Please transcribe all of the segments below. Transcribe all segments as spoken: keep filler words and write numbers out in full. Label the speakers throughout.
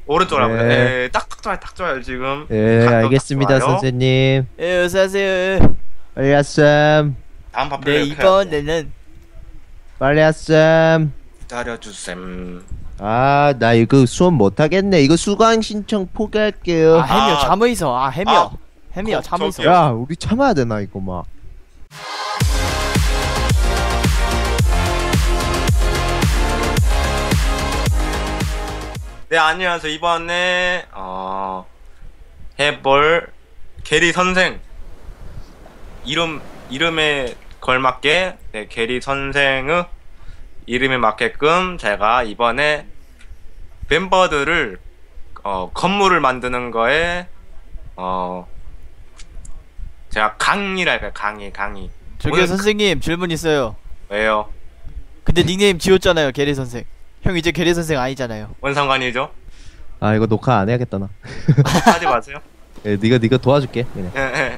Speaker 1: 오른쪽으로
Speaker 2: 네.
Speaker 1: 하면 네, 딱, 딱 좋아요, 딱 좋아요, 지금.
Speaker 2: 예,
Speaker 1: 각도 딱
Speaker 2: 알겠습니다,
Speaker 1: 좋아요.
Speaker 2: 선생님.
Speaker 3: 예, 어서오세요.
Speaker 2: 빨리 왔음.
Speaker 1: 다음
Speaker 3: 네,
Speaker 1: 파플레이
Speaker 3: 이번에는
Speaker 2: 빨리 왔음.
Speaker 1: 기다려주셈.
Speaker 2: 아, 나 이거 수업 못하겠네. 이거 수강 신청 포기할게요.
Speaker 3: 아, 해미어
Speaker 1: 아.
Speaker 3: 잠의서. 아, 해미어.
Speaker 1: 아.
Speaker 3: 해미어
Speaker 1: 거-
Speaker 3: 잠의서.
Speaker 1: 저기요.
Speaker 2: 야, 우리 참아야 되나, 이거 막.
Speaker 1: 네, 안녕하세요. 이번에 어 해볼 게리 선생 이름 이름에 걸맞게 네, 게리 선생의 이름에 맞게끔 제가 이번에 멤버들을 어 건물을 만드는 거에 어 제가 강의랄까요? 강의 강의.
Speaker 3: 저기요,
Speaker 1: 오늘-
Speaker 3: 선생님, 질문 있어요.
Speaker 1: 왜요?
Speaker 3: 근데 닉네임 지웠잖아요, 게리 선생. 형 이제 게리 선생 아니잖아요.
Speaker 1: 뭔 상관이죠?
Speaker 2: 아, 이거 녹화 안 해야겠다, 나.
Speaker 1: 하지 마세요.
Speaker 2: 예, 니가, 니가 도와줄게, 그냥.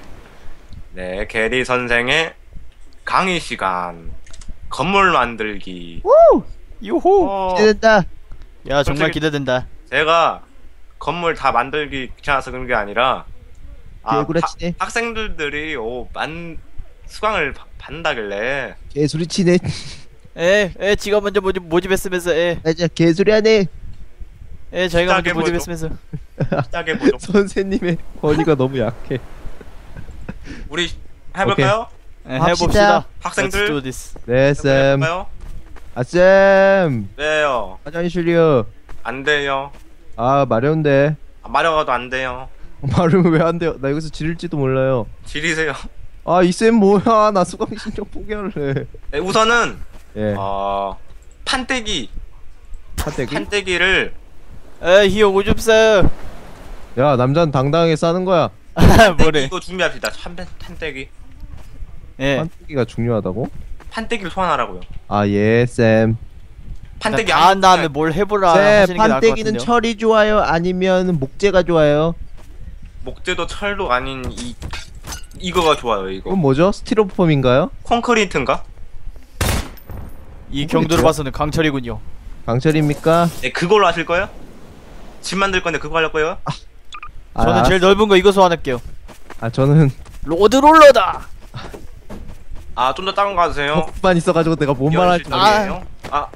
Speaker 1: 네, 게리 선생의 강의 시간. 건물 만들기.
Speaker 3: 요호.
Speaker 1: 어,
Speaker 2: 기대된다.
Speaker 3: 야, 정말
Speaker 1: 솔직히-
Speaker 3: 기대된다.
Speaker 1: 제가 건물 다 만들기 귀찮아서 그런 게 아니라 아,
Speaker 2: 개구라치네.
Speaker 1: 학- 학생들들이 오, 만 수강을 바- 받는다길래
Speaker 2: 개소리 치네.
Speaker 3: 에, 에, 지가 먼저 모집, 모집했으면서, 에,
Speaker 2: 맞아, 개소리 하네.
Speaker 3: 에, 자기가 먼저
Speaker 1: 시작해보죠.
Speaker 3: 모집했으면서.
Speaker 1: 시작해보죠.
Speaker 2: 선생님의 권위가 너무 약해.
Speaker 1: 우리 해볼까요?
Speaker 3: 에,
Speaker 2: 합시다.
Speaker 3: 해봅시다.
Speaker 1: 학생들.
Speaker 3: Let's do this.
Speaker 2: 네, 쌤.
Speaker 1: 해볼까요?
Speaker 2: 아, 쌤.
Speaker 1: 네요.
Speaker 2: 화장실이요.
Speaker 1: 안 돼요.
Speaker 2: 아, 마려운데.
Speaker 1: 아, 마려워도 안 돼요.
Speaker 2: 마르면 왜 안 돼요? 나 여기서 지를지도 몰라요.
Speaker 1: 지리세요.
Speaker 2: 아, 이 쌤 뭐야? 나 수강 신청 포기할래.
Speaker 1: 네, 우선은
Speaker 2: 예.
Speaker 1: 어 판때기
Speaker 2: 판때기?
Speaker 1: 판때기를
Speaker 3: 에, 히어 오줌 싸요.
Speaker 2: 야, 남자는 당당하게 싸는 거야.
Speaker 3: 뭐래.
Speaker 1: 이거 준비합시다. 판, 판때기.
Speaker 3: 예.
Speaker 2: 판때기가 중요하다고?
Speaker 1: 판때기를 소환하라고요.
Speaker 2: 아, 예, 쌤.
Speaker 1: 판때기
Speaker 3: 다 한 다음에 뭘 해보라
Speaker 2: 쌤,
Speaker 3: 하시는 게 나을 것
Speaker 2: 판때기는
Speaker 3: 같은데요.
Speaker 2: 철이 좋아요? 아니면 목재가 좋아요?
Speaker 1: 목재도 철도 아닌 이 이거가 좋아요. 이거
Speaker 2: 그건 뭐죠? 스티로폼인가요?
Speaker 1: 콘크리트인가?
Speaker 3: 이 경도를 봐서는 강철이군요.
Speaker 2: 강철입니까?
Speaker 1: 네, 그걸로 하실 거예요? 집 만들 건데 그거 하실 거예요?
Speaker 2: 아,
Speaker 3: 저는 제일 넓은 거 이거 소환할게요.
Speaker 2: 아, 저는
Speaker 3: 로드롤러다.
Speaker 1: 아, 좀 더 작은 거 하세요.
Speaker 2: 만 있어가지고 내가 뭔 말할지
Speaker 1: 연실적이에요. 아.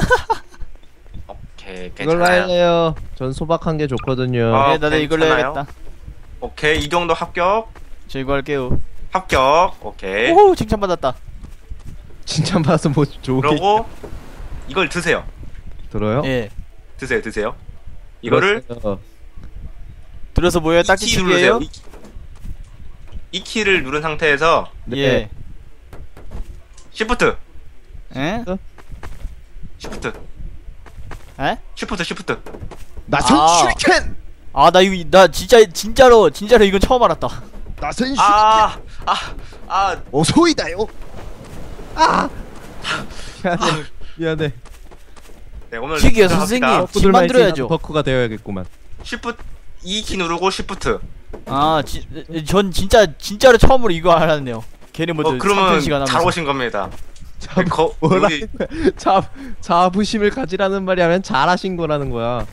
Speaker 1: 오케이,
Speaker 2: 이걸로
Speaker 1: 괜찮아요.
Speaker 2: 할래요. 전 소박한 게 좋거든요.
Speaker 1: 아,
Speaker 3: 네, 나도 이걸로
Speaker 1: 괜찮아요?
Speaker 3: 해야겠다.
Speaker 1: 오케이, 이 정도 합격.
Speaker 3: 저 이거 할게요.
Speaker 1: 합격. 오케이.
Speaker 3: 오호, 칭찬받았다.
Speaker 2: 칭찬받아서 뭐 좋은 게
Speaker 1: 그러고 이걸 드세요.
Speaker 2: 들어요?
Speaker 3: 예.
Speaker 1: 드세요, 드세요. 이거를
Speaker 2: 들었어요.
Speaker 3: 들어서 뭐예요?
Speaker 1: 이 키
Speaker 3: 딱지치기예요?
Speaker 1: 누르세요. 이, 키. 이 키를 누른 상태에서
Speaker 2: 네.
Speaker 3: 예.
Speaker 1: 시프트,
Speaker 3: 에?
Speaker 1: 시프트,
Speaker 3: 에?
Speaker 1: 시프트, 시프트.
Speaker 2: 나선
Speaker 3: 아.
Speaker 2: 슈리켄!
Speaker 3: 아, 나 이거 나 진짜 진짜로 진짜로 이건 처음 알았다.
Speaker 2: 나선 슈리켄!
Speaker 1: 아, 아, 아,
Speaker 2: 어소이다요! 아! 미안해. 미안해.
Speaker 1: 네, 오늘
Speaker 3: 튀기요,
Speaker 1: 합시다.
Speaker 3: 선생님. 집
Speaker 2: 덕후들만
Speaker 3: 만들어야죠.
Speaker 2: 있으면 덕후가 되어야겠구만.
Speaker 1: 시프트 이 키 누르고 시프트.
Speaker 3: 아, 지, 전 진짜 진짜로 처음으로 이거 알았네요. 걔네 먼저
Speaker 1: 어, 그러면
Speaker 3: 삼천 시간
Speaker 1: 잘
Speaker 3: 하면서.
Speaker 1: 오신 겁니다.
Speaker 2: 잡,
Speaker 1: 거,
Speaker 2: 뭐라
Speaker 1: 여기
Speaker 2: 잡, 자부심을 가지라는 말이 아니라 잘하신 거라는 거야.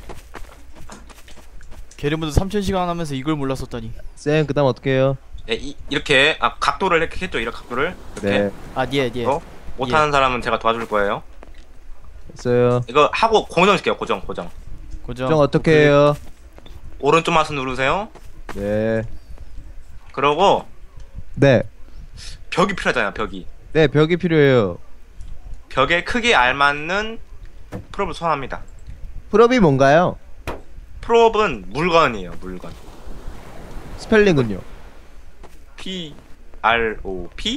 Speaker 3: 걔네 먼저 삼천 시간 하면서 이걸 몰랐었다니.
Speaker 2: 쌤, 그 다음 어떻게 해요?
Speaker 1: 네, 이, 이렇게 아 각도를 이렇게 했죠. 이렇게 각도를 이렇게.
Speaker 2: 네,
Speaker 3: 아, 예, 예.
Speaker 1: 어? 못하는 사람은 제가 도와줄 거예요.
Speaker 2: 했어요.
Speaker 1: 이거 하고 고정시켜요. 고정, 고정.
Speaker 3: 고정.
Speaker 2: 정 어떻게 해요?
Speaker 1: 오른쪽 마우스 누르세요.
Speaker 2: 네.
Speaker 1: 그러고
Speaker 2: 네.
Speaker 1: 벽이 필요하잖아요. 벽이.
Speaker 2: 네, 벽이 필요해요.
Speaker 1: 벽에 크게 알맞는 프롭을 소환합니다.
Speaker 2: 프롭이 뭔가요?
Speaker 1: 프롭은 물건이에요. 물건.
Speaker 2: 스펠링은요?
Speaker 1: P R O P?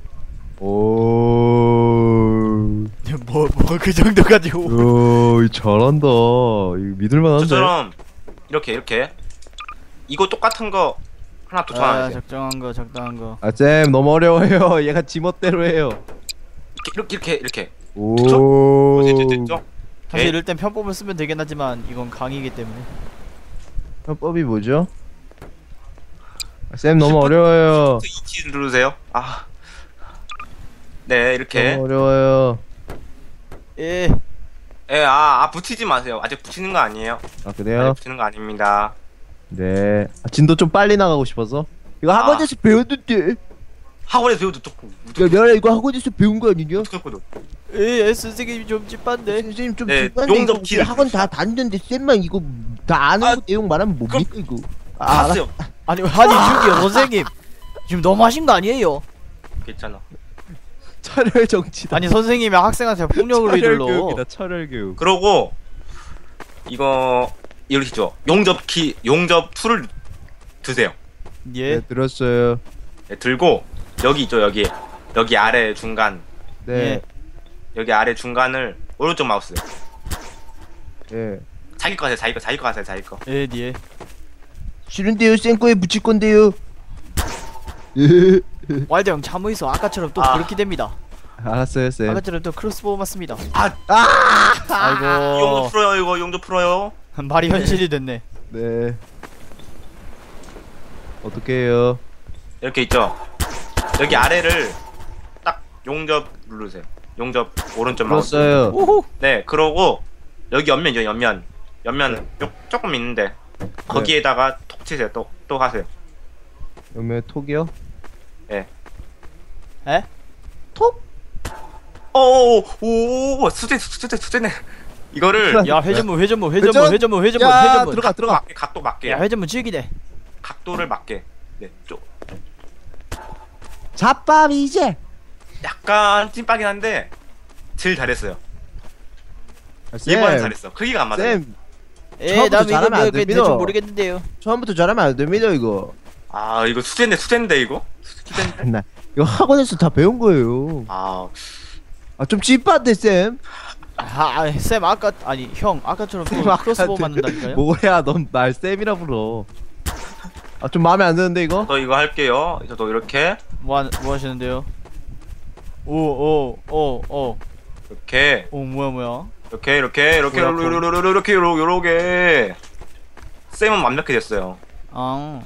Speaker 2: 오.
Speaker 3: 뭐 뭐 그 정도 가지고.
Speaker 2: 오, 잘한다. 이거 믿을만한데.
Speaker 1: 저처럼 이렇게 이렇게 이거 똑같은 거 하나 더
Speaker 3: 아,
Speaker 1: 소환하세요.
Speaker 3: 적정한 거, 적당한 거.
Speaker 2: 아, 쌤, 너무 어려워요. 얘가 지멋대로 해요.
Speaker 1: 이렇게 이렇게 이렇게.
Speaker 2: 오.
Speaker 1: 됐죠? 됐죠?
Speaker 3: 사실
Speaker 1: 오케이.
Speaker 3: 이럴 땐 편법을 쓰면 되긴 하지만 이건 강의이기 때문에.
Speaker 2: 편법이 뭐죠? 아, 쌤, 너무 어려워요.
Speaker 1: 이 키를 누르세요. 아. 네, 이렇게.
Speaker 2: 너무 어려워요.
Speaker 3: 예.
Speaker 1: 예, 아, 아 붙이지 마세요. 아직 붙이는 거 아니에요.
Speaker 2: 아
Speaker 1: 아직
Speaker 2: 그래요?
Speaker 1: 붙이는 거 아닙니다.
Speaker 2: 네. 아, 진도 좀 빨리 나가고 싶어서. 이거
Speaker 1: 아.
Speaker 2: 학원에서 배웠는데.
Speaker 1: 학원에서 배워도 조금
Speaker 2: 야, 내가 이거 학원에서 배운 거 아니냐?
Speaker 1: 무조건
Speaker 3: 에 선생님이 좀 찝한데.
Speaker 2: 선생님 좀
Speaker 1: 네,
Speaker 2: 뒷반대
Speaker 1: 용접
Speaker 2: 이거
Speaker 1: 키를
Speaker 2: 학원 다 다니는데 쌤만 이거 다 아는
Speaker 1: 아,
Speaker 2: 거 내용 말하면 뭡니까 이거? 아, 알아.
Speaker 1: 봤어요.
Speaker 3: 아니 아니 저기요 선생님 지금 너무 하신 거 아니에요?
Speaker 1: 괜찮아.
Speaker 2: 철혈 정치다.
Speaker 3: 아니 선생님이 학생한테 폭력을
Speaker 2: 철혈
Speaker 3: 휘둘러.
Speaker 2: 교육이다. 철혈 교육.
Speaker 1: 그러고 이거 이러시죠. 용접 키, 용접 툴을 드세요.
Speaker 3: 예.
Speaker 2: 네, 들었어요.
Speaker 1: 네, 들고 여기 있죠, 여기 여기 아래 중간,
Speaker 2: 네.
Speaker 3: 예.
Speaker 1: 여기 아래 중간을 오른쪽 마우스.
Speaker 2: 예.
Speaker 1: 자기 거 하세요, 자기 거, 자기 거 하세요, 자기 거.
Speaker 3: 예, 예.
Speaker 2: 싫은데요. 쌤 거에 붙일 건데요. 예.
Speaker 3: 와일드 형 참고 있어. 아까처럼 또
Speaker 1: 아.
Speaker 3: 그렇게 됩니다.
Speaker 2: 알았어요, 쌤.
Speaker 3: 아까처럼 또 크로스보우 맞습니다.
Speaker 1: 아, 용접
Speaker 3: 아이고
Speaker 1: 풀어요, 이거 용접 풀어요.
Speaker 3: 말이 현실이 됐네.
Speaker 2: 네. 어떻게 해요?
Speaker 1: 이렇게 있죠. 여기 아래를 딱 용접 누르세요. 용접 오른쪽 마우스.
Speaker 2: 들었어요.
Speaker 3: 오호.
Speaker 1: 네, 그러고 여기 옆면이죠, 옆면. 옆면 요, 조금 있는데 거기에다가 톡 치세요. 또, 또 하세요.
Speaker 2: 그러면 톡이요?
Speaker 1: 예.
Speaker 3: 에?
Speaker 2: 톡?
Speaker 1: 오오오 수제 수제 수제네. 이거를
Speaker 3: 야 회전문 회전문 회전문
Speaker 2: 회전?
Speaker 3: 회전문 회전문
Speaker 2: 야,
Speaker 3: 회전문.
Speaker 2: 들어가, 들어가.
Speaker 1: 맞게 각도 맞게
Speaker 3: 야 회전문 즐기네.
Speaker 1: 각도를 맞게. 네, 좀
Speaker 2: 잡밥 이제.
Speaker 1: 약간 찐빠긴 한데 제일 잘했어요.
Speaker 2: 아,
Speaker 1: 일 번은
Speaker 2: 쌤,
Speaker 1: 잘했어. 크기가 안 맞아요.
Speaker 2: 쌤,
Speaker 3: 에,
Speaker 2: 처음부터
Speaker 3: 나 이거
Speaker 2: 잘하면 안
Speaker 3: 뭐
Speaker 2: 됩니다.
Speaker 3: 대충 모르겠는데요.
Speaker 2: 처음부터 잘하면 안 됩니다 이거.
Speaker 1: 아 이거 수제인데 수제인데 이거 수제인데.
Speaker 2: 나 이거 학원에서 다 배운 거예요.
Speaker 1: 아
Speaker 2: 아 좀 찐빠한데 쌤.
Speaker 3: 아, 아, 쌤 아까 아니 형 아까처럼 또
Speaker 2: 쌤,
Speaker 3: 크로스보우
Speaker 2: 아까한테
Speaker 3: 맞는다니까요.
Speaker 2: 뭐야, 넌 날 쌤이라 불러. 아 좀 마음에 안 드는데 이거?
Speaker 1: 저도 이거 할게요. 저도 이렇게
Speaker 3: 뭐, 하, 뭐 하시는데요? 오오오오오
Speaker 1: 이렇게
Speaker 3: 오 뭐야 뭐야?
Speaker 1: 이렇게 이렇게 이렇게
Speaker 3: 뭐야,
Speaker 1: 요렇게 요렇게 요렇게 요렇게 요렇게 쌤은 완벽히 됐어요.
Speaker 3: 아.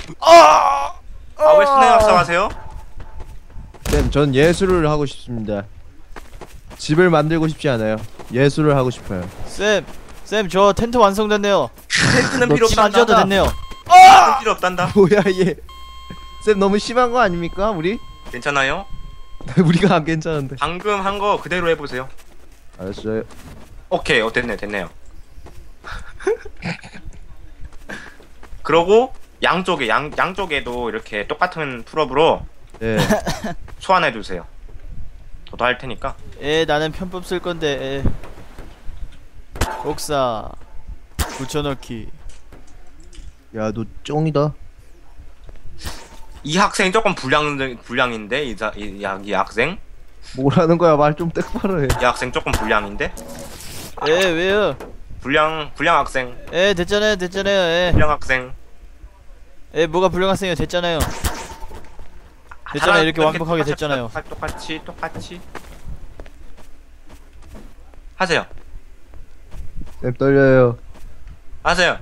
Speaker 1: 아 왜 스네어 합성하세요?
Speaker 2: 쌤, 전 예술을 하고 싶습니다. 집을 만들고 싶지 않아요. 예술을 하고 싶어요.
Speaker 3: 쌤, 쌤 저 텐트 완성됐네요.
Speaker 1: 텐트는 필요
Speaker 3: 집 안 지어도
Speaker 1: 없단다.
Speaker 3: 됐네요.
Speaker 1: 텐트는 필요 없단다.
Speaker 2: 뭐야 얘? 쌤 너무 심한 거 아닙니까 우리?
Speaker 1: 괜찮아요?
Speaker 2: 우리가 안 괜찮은데.
Speaker 1: 방금 한 거 그대로 해보세요.
Speaker 2: 알았어요.
Speaker 1: 오케이, 어 됐네, 됐네요. 그러고 양쪽에 양 양쪽에도 이렇게 똑같은 풀업으로
Speaker 2: 네.
Speaker 1: 소환해 주세요. 저도 할 테니까.
Speaker 3: 에 나는 편법 쓸 건데. 에. 복사 붙여넣기.
Speaker 2: 야 너 쫑이다.
Speaker 1: 이 학생 조금 불량 불량인데 이자 이, 야, 이 학생
Speaker 2: 뭐라는 거야, 말 좀 똑바로 해.
Speaker 1: 이 학생 조금 불량인데
Speaker 3: 에 왜요?
Speaker 1: 불량 불량 학생
Speaker 3: 에 됐잖아요 됐잖아요. 에,
Speaker 1: 불량 학생.
Speaker 3: 에 뭐가 불량학생이요 됐잖아요. 됐잖아요.
Speaker 1: 하나,
Speaker 3: 이렇게 완벽하게
Speaker 1: 똑같이,
Speaker 3: 됐잖아요.
Speaker 1: 똑같이 똑같이 똑같이 하세요.
Speaker 2: 쌤 떨려요.
Speaker 1: 하세요.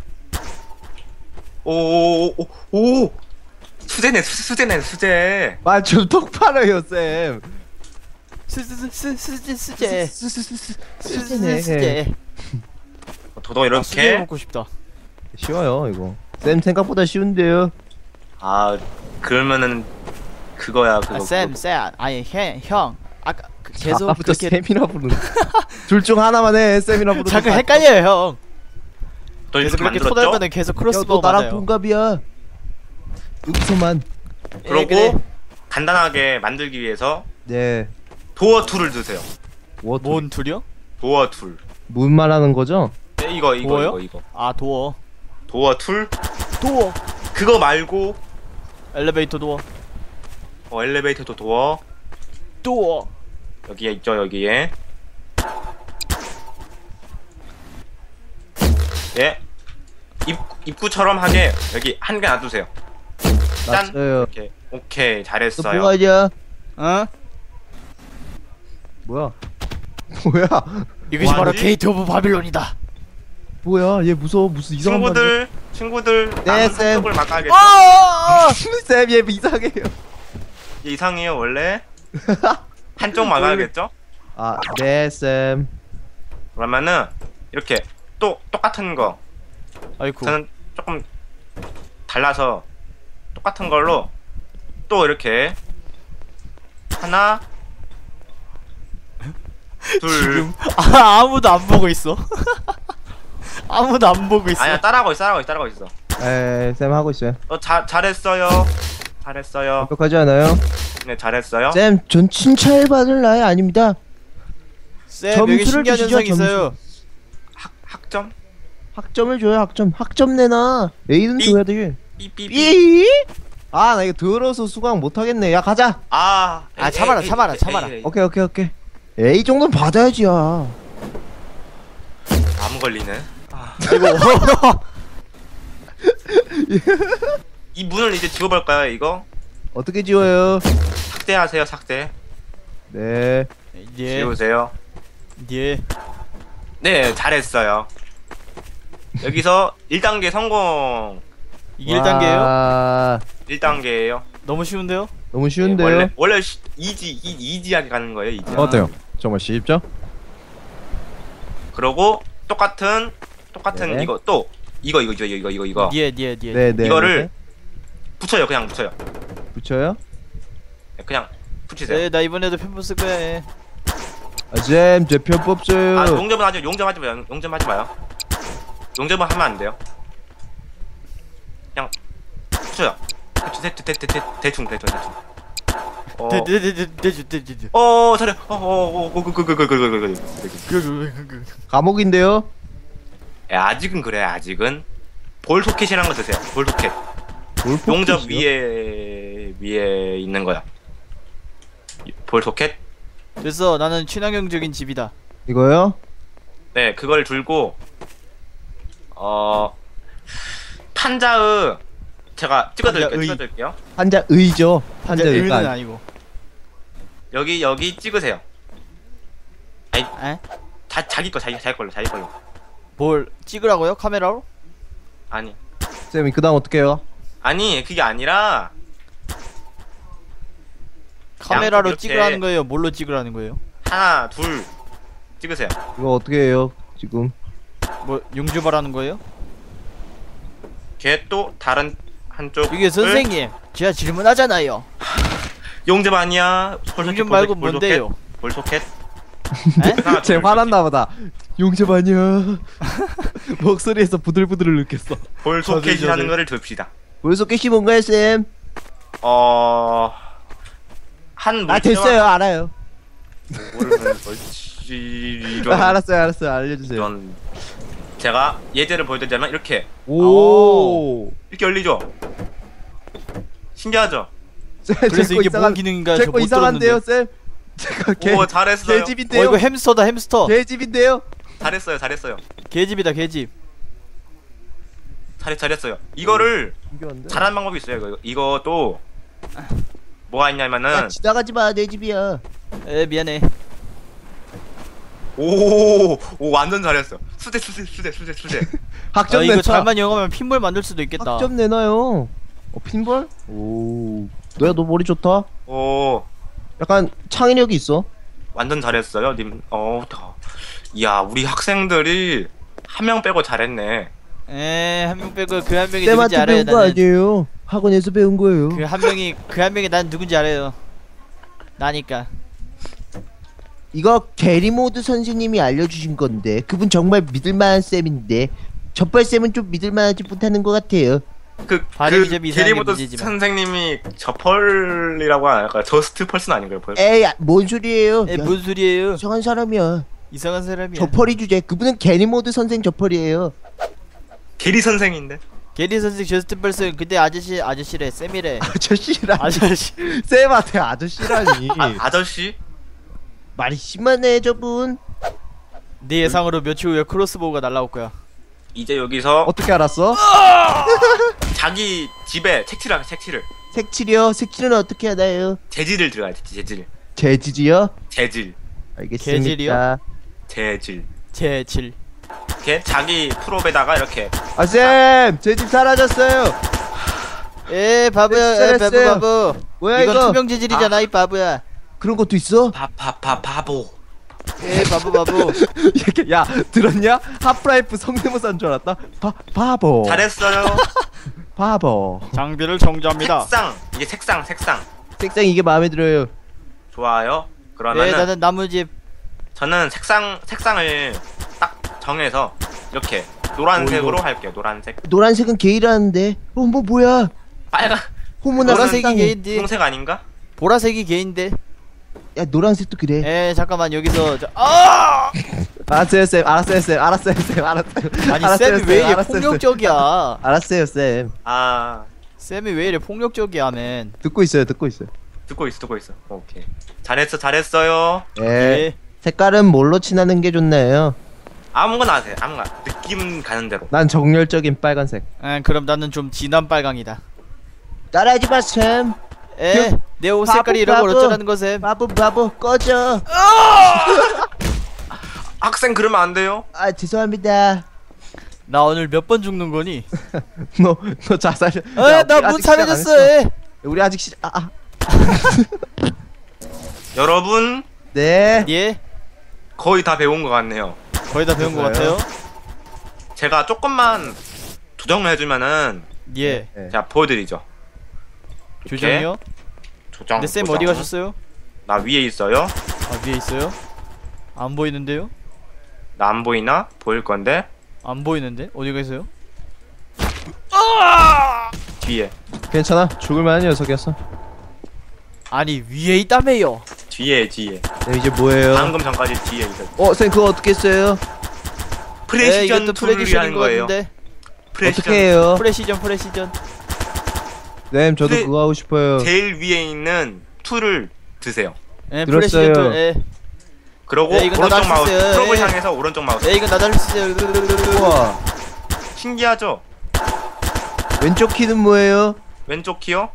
Speaker 1: 오오오오 수제네 수, 수제네 수제.
Speaker 2: 말 좀 똑바로 해요 쌤.
Speaker 3: 스스스스스제 스제
Speaker 2: 스스스스
Speaker 3: 스제
Speaker 2: 스제네.
Speaker 1: 저도
Speaker 3: 아, 수제
Speaker 1: 이렇게
Speaker 3: 먹고 싶다.
Speaker 2: 쉬워요 이거. 쌤 생각보다 쉬운데요.
Speaker 1: 아 그러면은 그거야 그거.
Speaker 3: 아, 쌤, 쌤, 아니 형, 형, 아까 그 계속
Speaker 2: 아부터
Speaker 3: 그렇게
Speaker 2: 쌤이라 부르는. 둘 중 하나만 해. 쌤이라 부르는.
Speaker 3: 자꾸 헷갈려요, 형.
Speaker 1: 또
Speaker 3: 계속
Speaker 1: 이렇게
Speaker 3: 그렇게
Speaker 1: 만들었죠?
Speaker 3: 토달면은 계속
Speaker 2: 야, 너
Speaker 3: 크로스보우
Speaker 2: 나랑
Speaker 3: 맞아요.
Speaker 2: 동갑이야. 여기서만.
Speaker 1: 그러고
Speaker 3: 예, 그래.
Speaker 1: 간단하게 만들기 위해서
Speaker 2: 네.
Speaker 1: 도어 툴을 드세요.
Speaker 2: 뭐
Speaker 3: 뭔 툴이요?
Speaker 1: 도어 툴.
Speaker 2: 문 말하는 거죠?
Speaker 1: 네, 이거 이거
Speaker 3: 도어요?
Speaker 1: 이거 이거.
Speaker 3: 아 도어,
Speaker 1: 도어 툴.
Speaker 3: 도어,
Speaker 1: 그거 말고
Speaker 3: 엘리베이터 도어,
Speaker 1: 어, 엘리베이터도 도어.
Speaker 3: 도어.
Speaker 1: 여기에 있죠 여기에. 예. 입 입구처럼 하게 여기 한 개 놔두세요. 짠.
Speaker 2: 맞아요.
Speaker 1: 이렇게 오케이
Speaker 2: 너
Speaker 1: 잘했어요.
Speaker 2: 뭐하냐?
Speaker 3: 어?
Speaker 2: 뭐야? 뭐야?
Speaker 3: 이것이
Speaker 1: 뭐하지?
Speaker 3: 바로 게이트 오브 바빌론이다.
Speaker 2: 뭐야? 얘 무서워. 무슨 이상한 거
Speaker 1: 친구들 친구들
Speaker 2: 네,
Speaker 1: 남은
Speaker 2: 쌤.
Speaker 1: 속을 막아야겠죠?
Speaker 2: 아! 쌤, 얘 이상해요.
Speaker 1: 얘 이상해요 원래. 한쪽 막아야겠죠?
Speaker 2: 아, 네, 쌤.
Speaker 1: 그러면은 이렇게 또 똑같은 거
Speaker 3: 아이쿠.
Speaker 1: 저는 조금 달라서 똑같은 걸로 또 이렇게 하나 둘
Speaker 3: 지금 아, 아무도 안 보고 있어. 아무도 안 보고 있어.
Speaker 1: 아니야 따라하고 있어 따라하고 있어 따라하고 있어.
Speaker 2: 에쌤 하고 있어요.
Speaker 1: 어 자, 잘했어요 잘했어요.
Speaker 2: 완벽하지 않아요?
Speaker 1: 네 잘했어요.
Speaker 2: 쌤, 전 칭찬을 받을 나이 아닙니다.
Speaker 3: 쌤 여기
Speaker 2: 점수를
Speaker 3: 신기한
Speaker 2: 주시죠,
Speaker 3: 현상이 있어요.
Speaker 1: 학 학점
Speaker 2: 학점을 줘요, 학점. 학점 내놔. A는
Speaker 1: 삐.
Speaker 2: 줘야 돼.
Speaker 1: 삐삐삐.
Speaker 2: 삐? 아, 나 이거 들어서 수강 못 하겠네. 야, 가자.
Speaker 1: 아,
Speaker 3: 아, 참아라, 참아라, 참아라.
Speaker 2: 오케이, 오케이, 오케이. A 정도는 받아야지야.
Speaker 1: 암 걸리네. 아.
Speaker 3: 아이고.
Speaker 1: 이 문을 이제 지워볼까요? 이거
Speaker 2: 어떻게 지워요?
Speaker 1: 삭제하세요. 삭제.
Speaker 2: 네.
Speaker 3: 예.
Speaker 1: 지우세요.
Speaker 3: 예.
Speaker 1: 네, 잘했어요. 여기서 일 단계 성공.
Speaker 3: 이게 일 단계예요?
Speaker 2: 와,
Speaker 1: 일 단계예요.
Speaker 3: 너무 쉬운데요?
Speaker 2: 너무 쉬운데요?
Speaker 1: 원래 원래 시, 이지 이, 이지하게 가는 거예요. 이지.
Speaker 2: 어때요? 정말 쉽죠?
Speaker 1: 그러고 똑같은 똑같은
Speaker 2: 네.
Speaker 1: 이거 또 이거 이거 이거 이거 이거 이거
Speaker 3: 예, 예, 예.
Speaker 2: 네, 네.
Speaker 1: 이거를 붙여요. 그냥 붙여요.
Speaker 2: 붙여요?
Speaker 1: 네, 그냥 붙이세요.
Speaker 3: 네, 나 이번에도 편부 쓸 거야. 예.
Speaker 2: 아, 쌤, 제 편법 줘요.
Speaker 1: 아 용접은 하지 용접하지 마요. 용접하지 마요. 용접은 하면 안 돼요. 그냥 붙여요. 대, 대, 대, 대, 대, 대충 대충 대충. 어,
Speaker 3: 네, 네, 네, 네, 네, 네, 네, 네.
Speaker 1: 어 잘해. 어어어그그그그그그그.
Speaker 3: 그, 그, 그, 그.
Speaker 2: 감옥인데요?
Speaker 1: 아직은 그래. 아직은 볼 소켓이라는 거 드세요. 볼 소켓.
Speaker 2: 뭘
Speaker 1: 용접
Speaker 2: 포켓이요?
Speaker 1: 위에 위에 있는 거야. 볼 소켓.
Speaker 3: 됐어. 나는 친환경적인 집이다.
Speaker 2: 이거요?
Speaker 1: 네, 그걸 들고 어 판자의 제가 찍어드릴게요.
Speaker 3: 판자의.
Speaker 1: 찍어드릴게요.
Speaker 2: 한자 의죠. 한자
Speaker 3: 진짜 의는
Speaker 2: 의가.
Speaker 3: 아니고.
Speaker 1: 여기 여기 찍으세요. 아니
Speaker 3: 에?
Speaker 1: 자 자기 거 자기 자기 걸로 자기 걸로.
Speaker 3: 뭘 찍으라고요? 카메라로?
Speaker 1: 아니
Speaker 2: 쌤이 그다음 어떻게 해요?
Speaker 1: 아니 그게 아니라
Speaker 3: 카메라로
Speaker 1: 이렇게-
Speaker 3: 찍으라는 거예요? 뭘로 찍으라는 거예요?
Speaker 1: 하나 둘 찍으세요.
Speaker 2: 이거 어떻게 해요? 지금
Speaker 3: 뭐 용주바라는 거예요?
Speaker 1: 걔 또 다른 한쪽.
Speaker 3: 이게 선생님, 제가 질문하잖아요.
Speaker 1: 용접 아니야. 볼
Speaker 3: 용접
Speaker 1: 소켓,
Speaker 3: 말고
Speaker 1: 볼 소켓,
Speaker 3: 뭔데요?
Speaker 1: 볼 소켓.
Speaker 3: 에?
Speaker 1: 하나,
Speaker 2: 쟤
Speaker 1: 둘,
Speaker 2: 화났나 보다. 용접 아니야. 목소리에서 부들부들 느꼈어.
Speaker 1: 볼 소켓이라는
Speaker 3: 저들.
Speaker 1: 거를 듭시다.
Speaker 2: 볼소켓이 뭔가요, 쌤?
Speaker 1: 어... 한
Speaker 2: 아, 됐어요. 알아요.
Speaker 1: 모르는 거지. 이런
Speaker 2: 아, 알았어요, 알았어요. 알려주세요.
Speaker 1: 이런 제가 예제를 보여드리자면 이렇게
Speaker 2: 오.
Speaker 1: 이렇게 열리죠. 신기하죠.
Speaker 2: 쌤,
Speaker 3: 그래서
Speaker 2: 제거
Speaker 3: 이게
Speaker 2: 이상한-
Speaker 3: 뭔 기능인가
Speaker 2: 제거
Speaker 3: 저못
Speaker 2: 이상한데요,
Speaker 3: 들었는데.
Speaker 2: 쌤? 제가 개,
Speaker 1: 오 잘했어요.
Speaker 3: 어
Speaker 2: 개집인데요?
Speaker 3: 이거 햄스터다 햄스터.
Speaker 2: 개집인데요?
Speaker 1: 잘했어요. 잘했어요.
Speaker 3: 개집이다 개집.
Speaker 1: 잘했 잘했어요. 이거를
Speaker 2: 신기한데?
Speaker 1: 잘하는 방법이 있어요. 이거 이것도 뭐가 있냐면은
Speaker 2: 야, 지나가지 마, 내 집이야.
Speaker 3: 에 미안해.
Speaker 1: 오, 오 완전 잘했어. 수제 수제 수제 수제 수제.
Speaker 2: 학점
Speaker 3: 아, 이거
Speaker 2: 내놔.
Speaker 3: 잘만 이용하면 핀볼 만들 수도 있겠다.
Speaker 2: 학점 내놔요. 어, 핀볼? 오. 너야, 너 머리 좋다.
Speaker 1: 오
Speaker 2: 약간 창의력이 있어.
Speaker 1: 완전 잘했어요, 님. 어, 더. 이야 우리 학생들이 한 명 빼고 잘했네.
Speaker 3: 에 한 명 빼고 그 한 명이 누군지
Speaker 2: 쌤한테
Speaker 3: 알아요.
Speaker 2: 배운 거
Speaker 3: 나는
Speaker 2: 아니에요. 학원에서 배운 거예요.
Speaker 3: 그 한 명이 그 한 명이 난 누군지 알아요. 나니까.
Speaker 2: 이거 게리모드 선생님이 알려주신 건데 그분 정말 믿을만한 쌤인데 저빨 쌤은 좀 믿을만하지 못하는 것 같아요.
Speaker 1: 그,
Speaker 3: 발음이
Speaker 1: 그
Speaker 3: 좀 이상하게
Speaker 1: 게리모드
Speaker 3: 문제지만.
Speaker 1: 선생님이 저펄이라고 안 할까요? 저스트 펄슨 아닌가요? 벌?
Speaker 2: 에이, 아, 뭔 소리예요?
Speaker 3: 에
Speaker 2: 야,
Speaker 3: 뭔 소리예요?
Speaker 2: 이상한 사람이야.
Speaker 3: 이상한 사람이야.
Speaker 2: 저펄이 주제. 그분은 게리모드 선생 저펄이에요.
Speaker 1: 게리 선생인데.
Speaker 3: 게리 선생 저스트 펄슨 근데 아저씨 아저씨래 쌤이래.
Speaker 2: 아저씨라니.
Speaker 3: 아저씨.
Speaker 2: 쌤한테 아저씨라니.
Speaker 1: 아, 아저씨?
Speaker 2: 말이 심하네 저분.
Speaker 3: 네 예상으로 며칠 후에 크로스보우가 날라올 거야.
Speaker 1: 이제 여기서
Speaker 2: 어떻게 알았어?
Speaker 1: 자기 집에 색칠하게 색칠을
Speaker 2: 색칠이요? 색칠은 어떻게 하나요?
Speaker 1: 재질을 들어가야 돼. 재질.
Speaker 2: 재질이요?
Speaker 1: 재질.
Speaker 2: 알겠습니다.
Speaker 3: 개질이요?
Speaker 1: 재질.
Speaker 3: 제칠.
Speaker 1: 이렇게 자기 프롭에다가 이렇게
Speaker 2: 아, 쌤! 제 집 사라졌어요.
Speaker 3: 에 바보야. 에 바보
Speaker 2: 쎄쎄.
Speaker 3: 바보.
Speaker 2: 뭐야
Speaker 3: 이건
Speaker 2: 이거?
Speaker 3: 투명 재질이잖아 이 바보야.
Speaker 2: 그런 것도 있어?
Speaker 1: 바바바 바보.
Speaker 3: 에 바보 바보.
Speaker 2: 이렇게 야 들었냐? 하프라이프 성대모사인 줄 알았다. 바 바보.
Speaker 1: 잘했어요.
Speaker 2: 바보.
Speaker 3: 장비를 정지합니다.
Speaker 1: 색상 이게 색상 색상
Speaker 2: 색상 이게 마음에 들어요.
Speaker 1: 좋아요.
Speaker 3: 예
Speaker 1: 그러면은
Speaker 3: 나는 나무집.
Speaker 1: 저는 색상 색상을 딱 정해서 이렇게 노란색으로 할게요. 노란색.
Speaker 2: 노란색은 게이라는데. 어 뭐 뭐야?
Speaker 1: 빨간
Speaker 2: 호모나
Speaker 3: 노란색이
Speaker 2: 색상이.
Speaker 3: 게인데
Speaker 1: 분홍색 아닌가?
Speaker 3: 보라색이 개인데.
Speaker 2: 야 노란색도 그래.
Speaker 3: 에 잠깐만 여기서 저, 아!
Speaker 2: 알았어요 쌤. 알았어요 쌤. 알았어요 쌤. 알았어요.
Speaker 3: 아니
Speaker 2: 알았어요,
Speaker 3: 쌤이 왜 이래
Speaker 2: 알았어요, 쌤.
Speaker 3: 폭력적이야.
Speaker 2: 알았어요 쌤.
Speaker 1: 아
Speaker 3: 쌤이 왜 이래 폭력적이야 맨.
Speaker 2: 듣고 있어요. 듣고 있어요.
Speaker 1: 듣고 있어 듣고 있어. 오케이. 잘했어 잘했어요.
Speaker 2: 예.
Speaker 3: 예.
Speaker 2: 색깔은 뭘로 칠하는 게 좋나요?
Speaker 1: 아무거나 하세요. 아무거나 느낌 가는 대로.
Speaker 2: 난 정열적인 빨간색.
Speaker 3: 아, 그럼 나는 좀 진한 빨강이다.
Speaker 2: 따라하지 마 쌤.
Speaker 3: 에, 내 옷 색깔이 이런 걸
Speaker 2: 바보.
Speaker 3: 어쩌라는 거셈.
Speaker 2: 바보 바보 꺼져.
Speaker 1: 학생 그러면 안 돼요.
Speaker 2: 아 죄송합니다.
Speaker 3: 나 오늘 몇 번 죽는 거니?
Speaker 2: 너 너 자살.
Speaker 3: 에, 나 문 사라졌어. 에.
Speaker 2: 우리 아직 시. 아, 아.
Speaker 1: 여러분
Speaker 2: 네.
Speaker 3: 예,
Speaker 1: 거의 다 배운 것 같네요.
Speaker 3: 거의 다 배운 것
Speaker 2: 그래서요?
Speaker 3: 같아요.
Speaker 1: 제가 조금만 조정을 해주면은
Speaker 3: 예,
Speaker 2: 네.
Speaker 1: 제가 보여드리죠.
Speaker 3: 조정이요?
Speaker 1: 조정.
Speaker 3: 근데 쌤
Speaker 1: 조정.
Speaker 3: 어디 가셨어요?
Speaker 1: 나 위에 있어요.
Speaker 3: 아 위에 있어요? 안 보이는데요?
Speaker 1: 나 안 보이나? 보일 건데
Speaker 3: 안 보이는데? 어디 계세요?
Speaker 1: 뒤에
Speaker 2: 괜찮아. 죽을 만한 녀석이었어.
Speaker 3: 아니 위에 있다며요.
Speaker 1: 뒤에 뒤에.
Speaker 2: 네, 이제 뭐예요?
Speaker 1: 방금 전까지 뒤에 있었.
Speaker 2: 어, 쌤 그거 어떻게 했어요?
Speaker 1: 프레시전
Speaker 3: 이것도
Speaker 1: 툴을
Speaker 3: 프레시전인
Speaker 1: 위한
Speaker 3: 것
Speaker 1: 거예요.
Speaker 3: 같은데.
Speaker 1: 프레시전.
Speaker 2: 어떻게 해요?
Speaker 3: 프레시전 프레시전.
Speaker 2: 네, 저도
Speaker 1: 프레-
Speaker 2: 그거 하고 싶어요.
Speaker 1: 제일 위에 있는 툴을 드세요.
Speaker 3: 예,
Speaker 2: 들었어요.
Speaker 3: 프레시전 툴. 예.
Speaker 1: 그러고
Speaker 3: 야, 이건
Speaker 1: 오른쪽
Speaker 3: 나도
Speaker 1: 마우스
Speaker 3: 했어요.
Speaker 1: 프로를
Speaker 3: 예.
Speaker 1: 향해서 오른쪽 마우스.
Speaker 3: 예, 이거 나도 할 수 있어요.
Speaker 2: 우와.
Speaker 1: 신기하죠?
Speaker 2: 왼쪽 키는 뭐예요?
Speaker 1: 왼쪽 키요?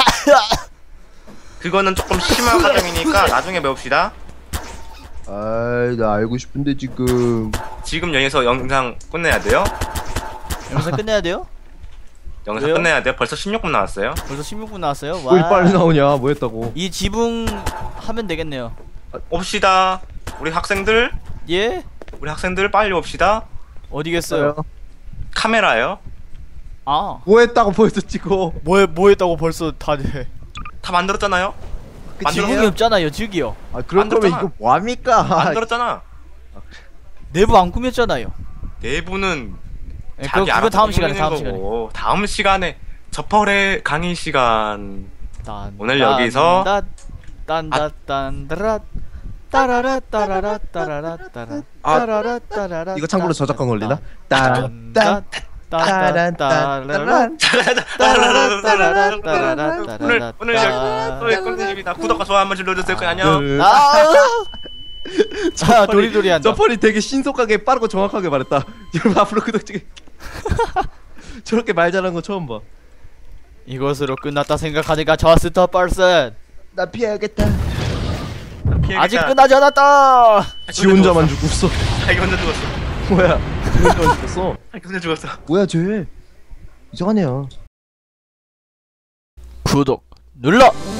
Speaker 1: 그거는 조금 심한 과정이니까 나중에 배웁시다.
Speaker 2: 아이, 나 알고 싶은데 지금.
Speaker 1: 지금 여기서 영상 끝내야 돼요.
Speaker 3: 영상 끝내야 돼요?
Speaker 1: 영상
Speaker 3: 왜요?
Speaker 1: 끝내야 돼요. 벌써 십육 분 나왔어요.
Speaker 3: 벌써 십육 분 나왔어요?
Speaker 2: 왜
Speaker 3: 와.
Speaker 2: 빨리 나오냐? 뭐 했다고?
Speaker 3: 이 지붕 하면 되겠네요.
Speaker 1: 옵시다. 우리 학생들,
Speaker 3: 예?
Speaker 1: 우리 학생들 빨리 옵시다.
Speaker 3: 어디겠어요?
Speaker 1: 카메라요.
Speaker 3: 아,
Speaker 2: 뭐 했다고 벌써 찍어?
Speaker 3: 뭐, 뭐 했다고 벌써 다들.
Speaker 1: 다 만들었잖아요.
Speaker 2: 그치?
Speaker 3: 지붕이 없잖아요, 저기요.
Speaker 2: 아, 그런 거면
Speaker 1: 만들었잖아.
Speaker 2: 이거 뭐합니까?
Speaker 1: 만들었잖아.
Speaker 3: 내부 안 꾸몄잖아요.
Speaker 1: 내부는
Speaker 3: 예,
Speaker 1: 자기
Speaker 3: 그거,
Speaker 1: 알아서
Speaker 3: 그거 다음 시간에,
Speaker 1: 꾸미는
Speaker 3: 다음 시간에.
Speaker 1: 거고. 다음 시간에 저펄의 강의 시간.
Speaker 3: 딴,
Speaker 1: 오늘
Speaker 3: 딴,
Speaker 1: 여기서
Speaker 3: 딴, 딴, 딴, 딴, 따라라, 따라라, 따라라, 따라라, 따라,
Speaker 2: 아,
Speaker 3: 따라라, 따라라,
Speaker 2: 이거 참고로
Speaker 3: 따,
Speaker 2: 저작권 걸리나?
Speaker 3: 딴,
Speaker 2: 딴,
Speaker 3: 딴,
Speaker 2: 따란,
Speaker 3: 따란,
Speaker 2: 따란,
Speaker 3: 따라라, 따라라, 따라라,
Speaker 1: 오늘
Speaker 3: 따라라,
Speaker 1: 오늘
Speaker 3: 따.
Speaker 1: 여기 콘텐츠입니다. 구독과 좋아요 한 번씩 눌러주세요. 안녕.
Speaker 3: 아, 아, 도리도리 한다.
Speaker 2: 저펄이 되게 신속하게 빠르고 정확하게 말했다. 여러분 앞으로 구독 좀. 저렇게 말 잘하는 거 처음 봐.
Speaker 3: 이것으로 끝났다 생각하니까 저 스타 person
Speaker 2: 나 피해야겠다.
Speaker 3: 아직 끝나지 않았다.
Speaker 2: 지 혼자만 죽었어.
Speaker 1: 자기 혼자 죽었어.
Speaker 2: 뭐야? 지 혼자만 죽었어.
Speaker 1: 자기 혼자 죽었어.
Speaker 2: 뭐야 쟤? 이상하네요.
Speaker 3: 구독 눌러.